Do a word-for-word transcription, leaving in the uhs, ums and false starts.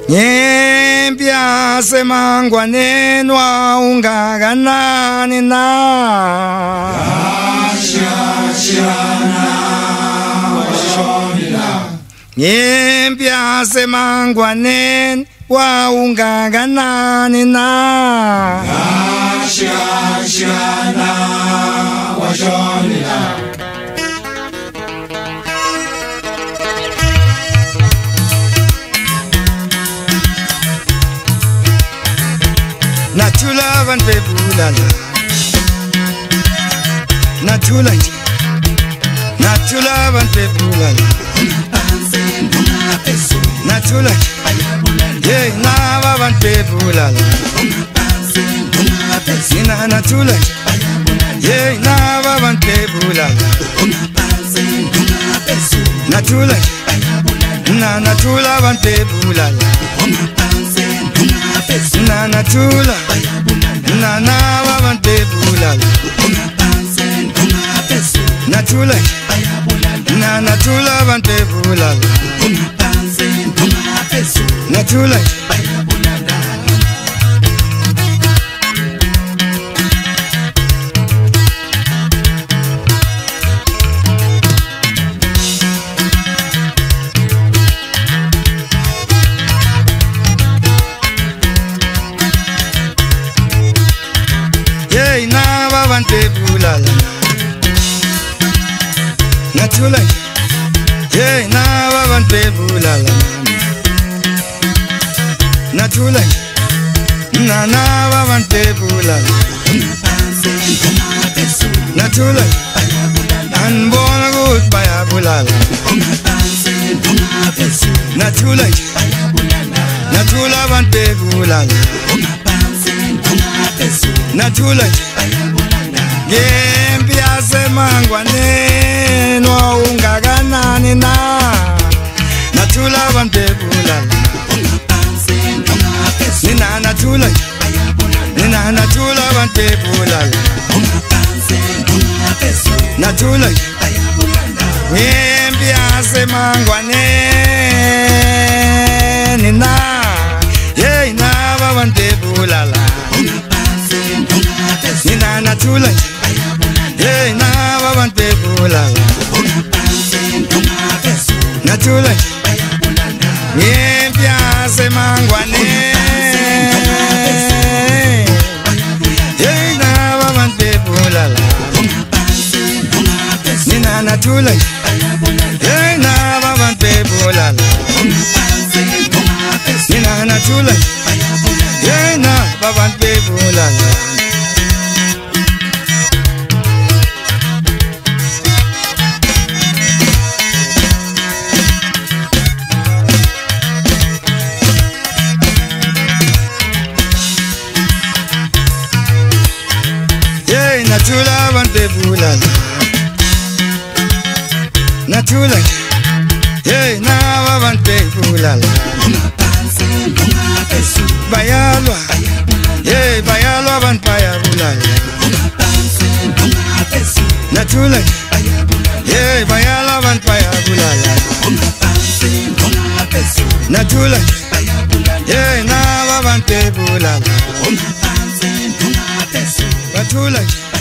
Nyempya semangwaneni waungakanani na Nyempya semangwaneni waungakanani na Natula van pebulala Natula Natula van pebulala Natula Ye nava van pebulala Nina natula Ye nava van pebulala Natula Na natula van pebulala Na natula Na na van pebulala Natula Na natula van pebulala Natula Ye na van pebulala Natula Ye na van pebulala Natula Na na van pebulala Natula An bona gut baya bulala Natula Natula van pebulala Natula Nyempya semangwaneni waungakanani na Natula van pebulala Nina natula Nina natula van pebulala Natula Nyempya semangwaneni na Ye nava van pebulala Nina natula Ye nava van pebulala Natula Nyempya semangwaneni Ye nava van pebulala Nina natula Ye nava van pebulala Nina natula Ye nava van pebulala Natula van pebulala Natula Ye nava van pebulala Bayalwa Ye bayalwa van payabulala Natula Ye bayalwa van payabulala Natula Ye nava van pebulala Natula